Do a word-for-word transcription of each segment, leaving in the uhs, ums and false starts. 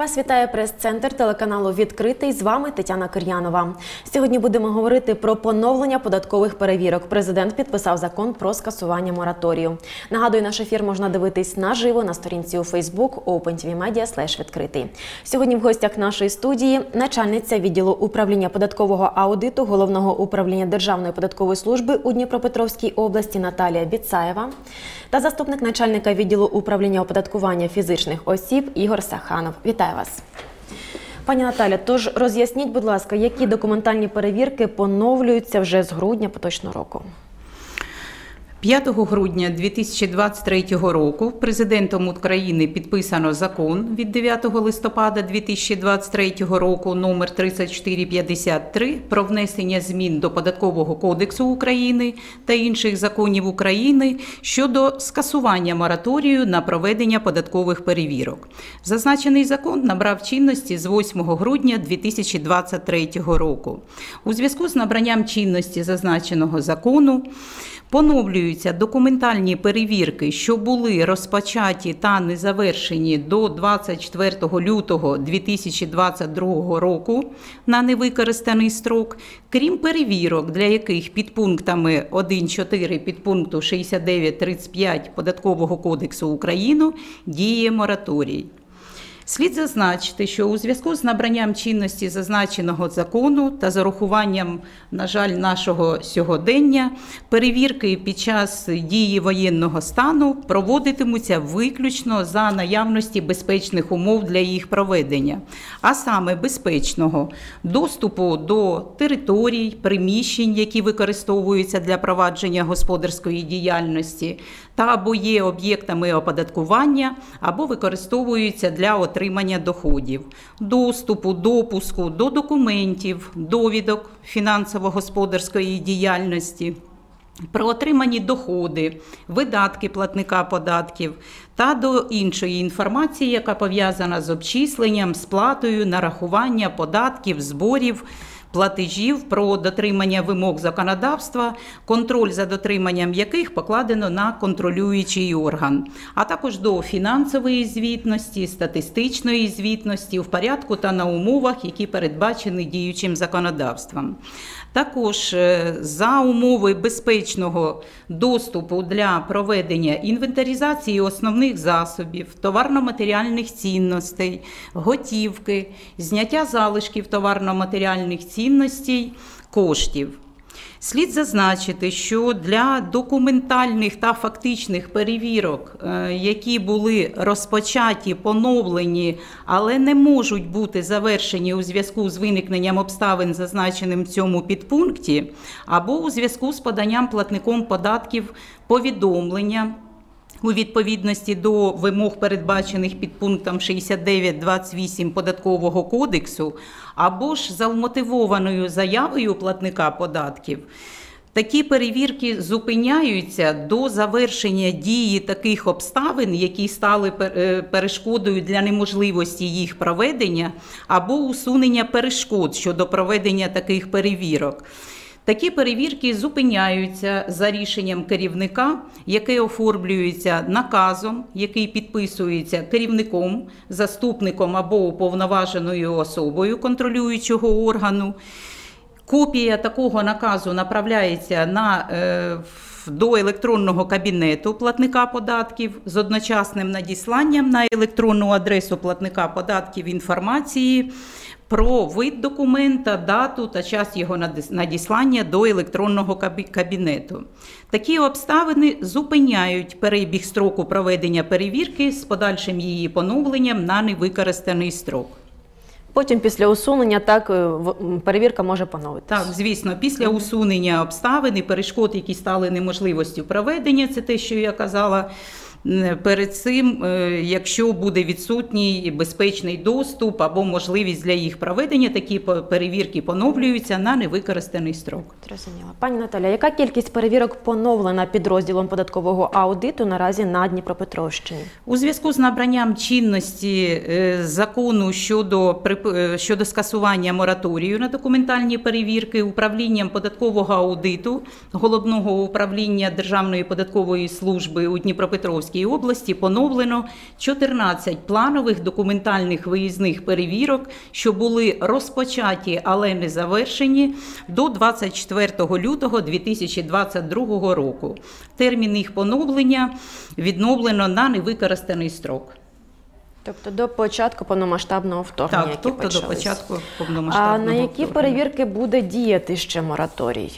Вас вітає прес-центр телеканалу «Відкритий». З вами Тетяна Кир'янова. Сьогодні будемо говорити про поновлення податкових перевірок. Президент підписав закон про скасування мораторію. Нагадую, наш ефір можна дивитись наживо на сторінці у Facebook OpenTVMedia слеш відкритий. Сьогодні в гостях нашої студії начальниця відділу управління податкового аудиту Головного управління Державної податкової служби у Дніпропетровській області Наталія Біцаєва та заступник начальника відділу управління оподаткування фізичних осіб Ігор Саханов. Вітаю вас. Пані Наталя, тож роз'ясніть, будь ласка, які документальні перевірки поновлюються вже з грудня поточного року? п'ятого грудня дві тисячі двадцять третього року Президентом України підписано закон від дев'ятого листопада дві тисячі двадцять третього року номер тридцять чотири п'ятдесят три про внесення змін до Податкового кодексу України та інших законів України щодо скасування мораторію на проведення податкових перевірок. Зазначений закон набрав чинності з восьмого грудня дві тисячі двадцять третього року. У зв'язку з набранням чинності зазначеного закону поновлюються документальні перевірки, що були розпочаті та не завершені до двадцять четвертого лютого дві тисячі двадцять другого року на невикористаний строк, крім перевірок, для яких підпунктами один чотири підпункту шістдесят дев'ять тридцять п'ять Податкового кодексу України діє мораторій. Слід зазначити, що у зв'язку з набранням чинності зазначеного закону та з урахуванням, на жаль, нашого сьогодення, перевірки під час дії воєнного стану проводитимуться виключно за наявності безпечних умов для їх проведення, а саме безпечного доступу до територій, приміщень, які використовуються для провадження господарської діяльності, та або є об'єктами оподаткування, або використовуються для отримання доходів, доступу, допуску до документів, довідок фінансово-господарської діяльності, про отримані доходи, видатки платника податків та до іншої інформації, яка пов'язана з обчисленням, сплатою, нарахування податків, зборів, платежів, про дотримання вимог законодавства, контроль за дотриманням яких покладено на контролюючий орган, а також до фінансової звітності, статистичної звітності в порядку та на умовах, які передбачені діючим законодавством. Також за умови безпечного доступу для проведення інвентаризації основних засобів, товарно-матеріальних цінностей, готівки, зняття залишків товарно-матеріальних цінностей, коштів. Слід зазначити, що для документальних та фактичних перевірок, які були розпочаті, поновлені, але не можуть бути завершені у зв'язку з виникненням обставин, зазначеним в цьому підпункті, або у зв'язку з поданням платником податків повідомлення у відповідності до вимог, передбачених підпунктом шістдесят дев'ять двадцять вісім Податкового кодексу, або ж за вмотивованою заявою платника податків, такі перевірки зупиняються до завершення дії таких обставин, які стали перешкодою для неможливості їх проведення, або усунення перешкод щодо проведення таких перевірок. Такі перевірки зупиняються за рішенням керівника, яке оформлюється наказом, який підписується керівником, заступником або уповноваженою особою контролюючого органу. Копія такого наказу направляється на, е, до електронного кабінету платника податків з одночасним надісланням на електронну адресу платника податків інформації про вид документа, дату та час його надіслання до електронного кабінету. Такі обставини зупиняють перебіг строку проведення перевірки з подальшим її поновленням на невикористаний строк. Потім після усунення так перевірка може поновитися? Так, звісно, після усунення обставин і перешкод, які стали неможливістю проведення, це те, що я казала, перед цим, якщо буде відсутній безпечний доступ або можливість для їх проведення, такі перевірки поновлюються на невикористаний строк. Зрозуміло. Пані Наталя, яка кількість перевірок поновлена підрозділом податкового аудиту наразі на Дніпропетровщині? У зв'язку з набранням чинності закону щодо, щодо скасування мораторію на документальні перевірки управлінням податкового аудиту Головного управління Державної податкової служби у Дніпропетровській Дніпропетровській області поновлено чотирнадцять планових документальних виїзних перевірок, що були розпочаті, але не завершені до двадцять четвертого лютого дві тисячі двадцять другого року. Термін їх поновлення відновлено на невикористаний строк. Тобто до початку повномасштабного вторгнення, Так, які тобто почались. до початку А повномасштабного на які вторгнення. перевірки буде діяти ще мораторій?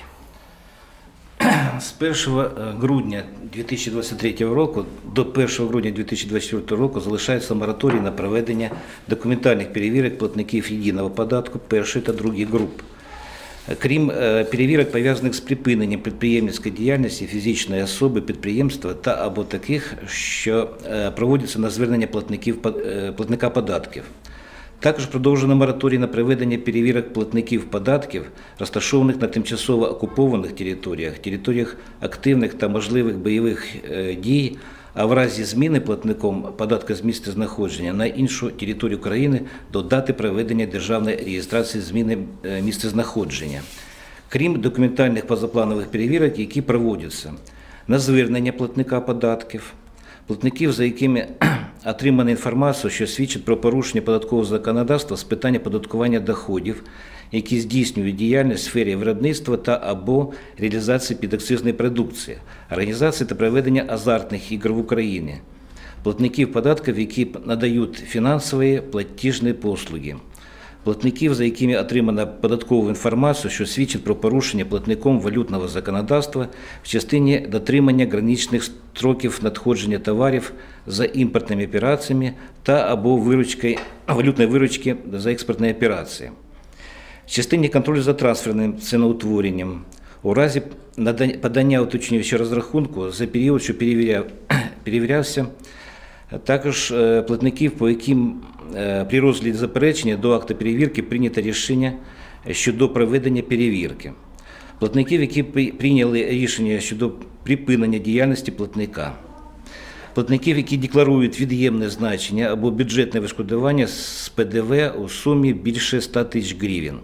З першого грудня дві тисячі двадцять третього року до першого грудня дві тисячі двадцять четвертого року залишається мораторій на проведення документальних перевірок платників єдиного податку першої та другої груп. Крім перевірок, пов'язаних з припиненням підприємницької діяльності фізичної особи, підприємства та або таких, що проводяться на звернення платників, платника податків. Також продовжено мораторій на проведення перевірок платників податків, розташованих на тимчасово окупованих територіях, територіях активних та можливих бойових дій, а в разі зміни платником податку з місця знаходження на іншу територію країни до дати проведення державної реєстрації зміни місця знаходження. Крім документальних позапланових перевірок, які проводяться на звернення платника податків, платників, за якими отримана інформація, що свідчить про порушення податкового законодавства з питання оподаткування доходів, які здійснюють діяльність в сфері виробництва та або реалізації підакцизної продукції, організації та проведення азартних ігор в Україні, платників податків, які надають фінансові платіжні послуги, платників, за якими отримана податкову інформацію, що свідчить про порушення платником валютного законодавства в частині дотримання граничних строків надходження товарів за імпортними операціями та або виручкою, валютної виручки за експортні операції. В частині контролю за трансферним ціноутворенням у разі подання уточнюючого розрахунку за період, що перевіряв, перевірявся, також платників, по яким при розгляді заперечення до акту перевірки прийнято рішення щодо проведення перевірки. Платників, які прийняли рішення щодо припинення діяльності платника. Платників, які декларують від'ємне значення або бюджетне відшкодування з Пе Де Ве у сумі більше ста тисяч гривень.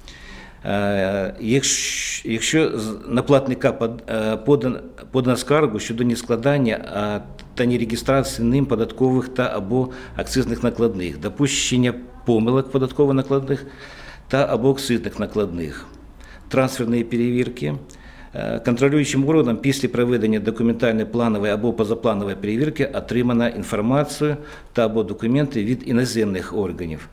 Якщо, якщо на платника подано, подано скаргу щодо нескладання та нереєстрації ним податкових та або акцизних накладних, допущення помилок податково-накладних та або акцизних накладних, трансферні перевірки, контролюючим органом після проведення документальної планової або позапланової перевірки отримана інформацію та або документи від іноземних органів.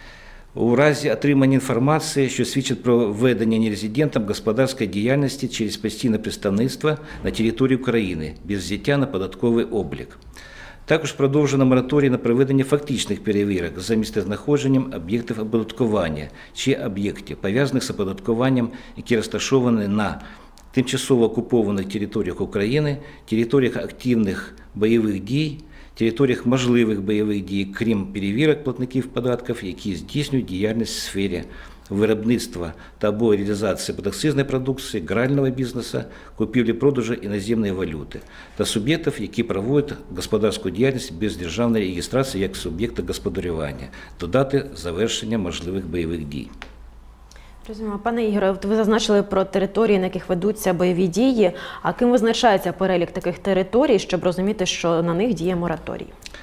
У разі отримання інформації, що свідчить про ведення нерезидентом господарської діяльності через постійне представництво на території України без взяття на податковий облік. Також продовжено мораторій на проведення фактичних перевірок за місцезнаходженням об'єктів оподаткування чи об'єктів, пов'язаних з оподаткуванням, які розташовані на тимчасово окупованих територіях України, територіях активних бойових дій, територіях можливих бойових дій, крім перевірок платників податків, які здійснюють діяльність в сфері виробництва та або реалізації підакцизної продукції, грального бізнесу, купівлі-продажу іноземної валюти та суб'єктів, які проводять господарську діяльність без державної реєстрації як суб'єкта господарювання, до дати завершення можливих бойових дій. Розуміло. Пане Ігоре, ви зазначили про території, на яких ведуться бойові дії. А ким визначається перелік таких територій, щоб розуміти, що на них діє мораторій?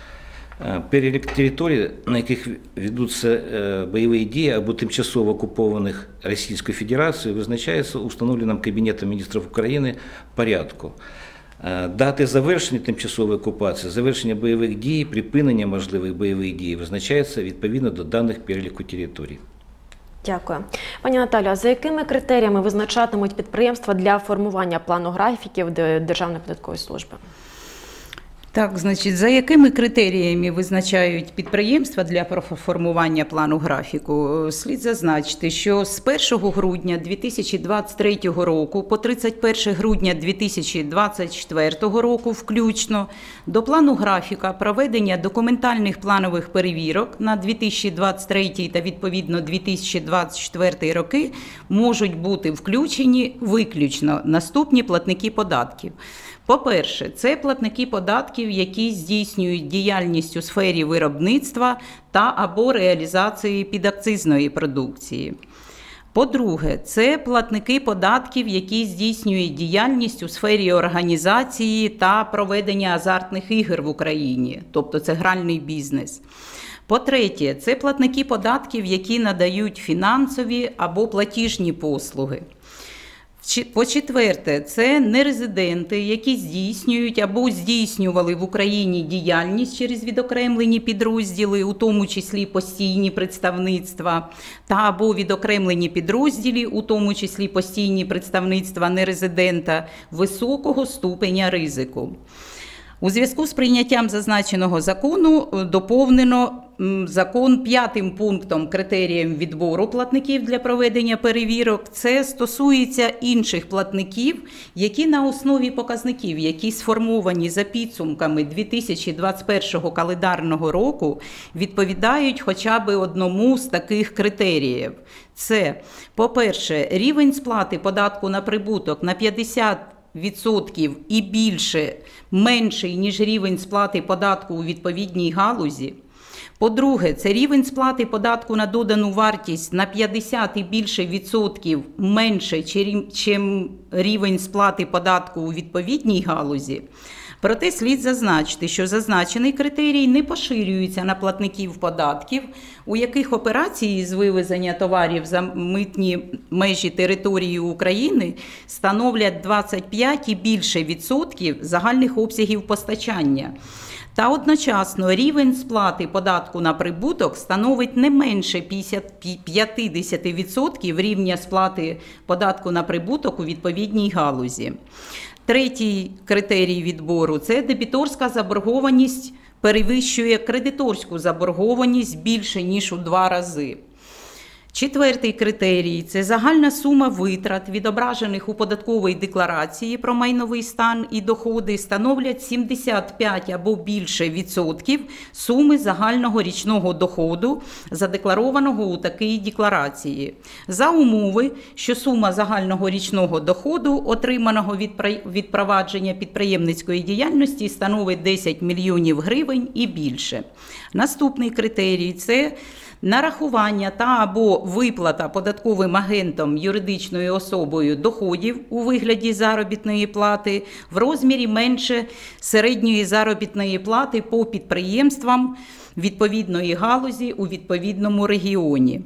Перелік територій, на яких ведуться бойові дії або тимчасово окупованих Російською Федерацією, визначається установленим Кабінетом міністрів України порядку. Дати завершення тимчасової окупації, завершення бойових дій, припинення можливих бойових дій визначається відповідно до даних переліку територій. Дякую. Пані Наталю, а за якими критеріями визначатимуть підприємства для формування плану графіків Державної податкової служби? Так, значить, за якими критеріями визначають підприємства для формування плану графіку? Слід зазначити, що з першого грудня дві тисячі двадцять третього року по тридцять перше грудня дві тисячі двадцять четвертого року включно до плану графіка проведення документальних планових перевірок на дві тисячі двадцять третій та відповідно дві тисячі двадцять четвертий роки можуть бути включені виключно наступні платники податків. По-перше, це платники податків, які здійснюють діяльність у сфері виробництва та або реалізації підакцизної продукції. По-друге, це платники податків, які здійснюють діяльність у сфері організації та проведення азартних ігор в Україні, тобто це гральний бізнес. По-третє, це платники податків, які надають фінансові або платіжні послуги. По-четверте, це нерезиденти, які здійснюють або здійснювали в Україні діяльність через відокремлені підрозділи, у тому числі постійні представництва, та або відокремлені підрозділі, у тому числі постійні представництва нерезидента високого ступеня ризику. У зв'язку з прийняттям зазначеного закону доповнено закон п'ятим пунктом критерієм відбору платників для проведення перевірок. Це стосується інших платників, які на основі показників, які сформовані за підсумками дві тисячі двадцять першого календарного року, відповідають хоча б одному з таких критеріїв. Це, по-перше, рівень сплати податку на прибуток на п'ятдесят відсотків і більше, менший, ніж рівень сплати податку у відповідній галузі. По-друге, це рівень сплати податку на додану вартість на п'ятдесят і більше відсотків менше, чим рівень сплати податку у відповідній галузі. Проте слід зазначити, що зазначений критерій не поширюється на платників податків, у яких операції з вивезення товарів за митні межі території України становлять двадцять п'ять і більше відсотків загальних обсягів постачання. Та одночасно рівень сплати податку на прибуток становить не менше п'ятдесят відсотків рівня сплати податку на прибуток у відповідній галузі. Третій критерій відбору – це дебіторська заборгованість перевищує кредиторську заборгованість більше, ніж у два рази. Четвертий критерій – це загальна сума витрат, відображених у податковій декларації про майновий стан і доходи, становлять сімдесят п'ять або більше відсотків суми загального річного доходу, задекларованого у такій декларації. За умови, що сума загального річного доходу, отриманого від відпровадження підприємницької діяльності, становить десять мільйонів гривень і більше. Наступний критерій – це нарахування та або виплата податковим агентом юридичною особою доходів у вигляді заробітної плати в розмірі менше середньої заробітної плати по підприємствам відповідної галузі у відповідному регіоні.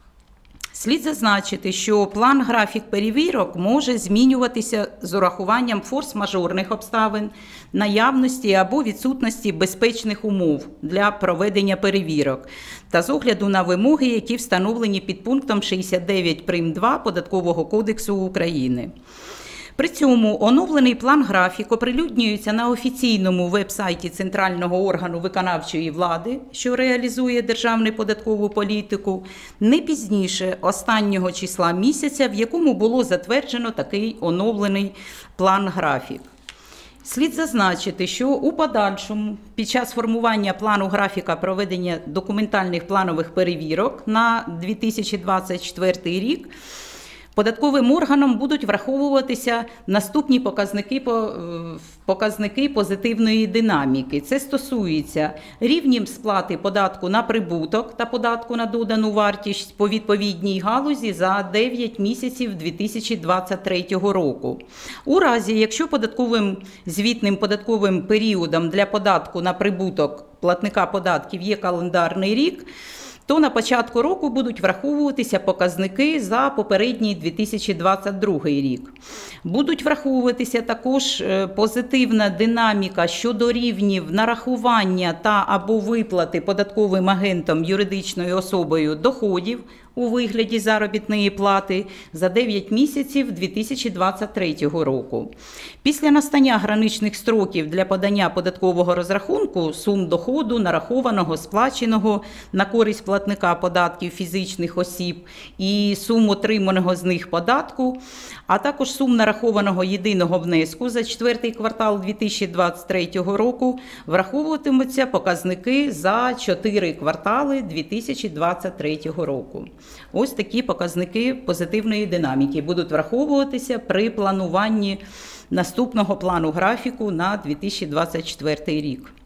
Слід зазначити, що план-графік перевірок може змінюватися з урахуванням форс-мажорних обставин, наявності або відсутності безпечних умов для проведення перевірок та з огляду на вимоги, які встановлені під пунктом шістдесят дев'ять прим. два Податкового кодексу України. При цьому оновлений план-графік оприлюднюється на офіційному веб-сайті Центрального органу виконавчої влади, що реалізує державну податкову політику, не пізніше останнього числа місяця, в якому було затверджено такий оновлений план-графік. Слід зазначити, що у подальшому, під час формування плану графіка проведення документальних планових перевірок на дві тисячі двадцять четвертий рік, податковим органом будуть враховуватися наступні показники, показники позитивної динаміки. Це стосується рівнів сплати податку на прибуток та податку на додану вартість по відповідній галузі за дев'ять місяців дві тисячі двадцять третього року. У разі, якщо податковим звітним податковим періодом для податку на прибуток платника податків є календарний рік, то на початку року будуть враховуватися показники за попередній дві тисячі двадцять другий рік. Будуть враховуватися також позитивна динаміка щодо рівнів нарахування та або виплати податковим агентом юридичною особою доходів у вигляді заробітної плати за дев'ять місяців дві тисячі двадцять третього року. Після настання граничних строків для подання податкового розрахунку сум доходу, нарахованого, сплаченого на користь платника податків фізичних осіб і сум отриманого з них податку, а також сум нарахованого єдиного внеску за четвертий квартал дві тисячі двадцять третього року, враховуватимуться показники за чотири квартали дві тисячі двадцять третього року. Ось такі показники позитивної динаміки будуть враховуватися при плануванні наступного плану графіку на дві тисячі двадцять четвертий рік.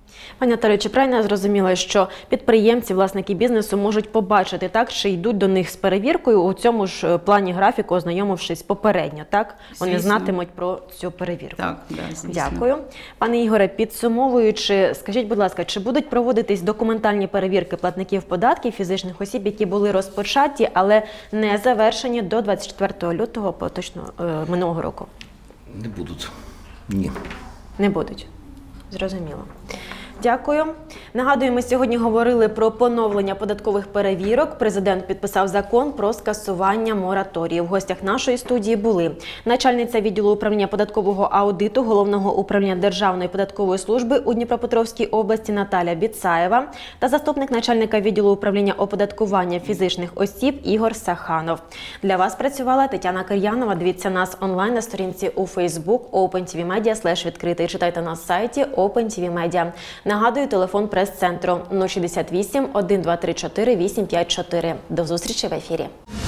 Пані Наталю, чи правильно я зрозуміла, що підприємці, власники бізнесу можуть побачити, так, чи йдуть до них з перевіркою у цьому ж плані графіку, ознайомившись попередньо, так? Вони Звісно. знатимуть про цю перевірку. Так, да, звісно. Дякую. Пане Ігоре, підсумовуючи, скажіть, будь ласка, чи будуть проводитись документальні перевірки платників податків фізичних осіб, які були розпочаті, але не завершені до двадцять четвертого лютого поточного е, минулого року? Не будуть. Ні. Не будуть. Зрозуміло. Дякую. Нагадую, ми сьогодні говорили про поновлення податкових перевірок. Президент підписав закон про скасування мораторію. В гостях нашої студії були начальниця відділу управління податкового аудиту Головного управління Державної податкової служби у Дніпропетровській області Наталя Біцаєва та заступник начальника відділу управління оподаткування фізичних осіб Ігор Саханов. Для вас працювала Тетяна Кир'янова. Дивіться нас онлайн на сторінці у Facebook OpenTVMedia слеш відкритий. Читайте на сайті OpenTVMedia. Нагадую, телефон прес-центру нуль шістдесят вісім, один два три чотири, вісім п'ять чотири. До зустрічі в ефірі.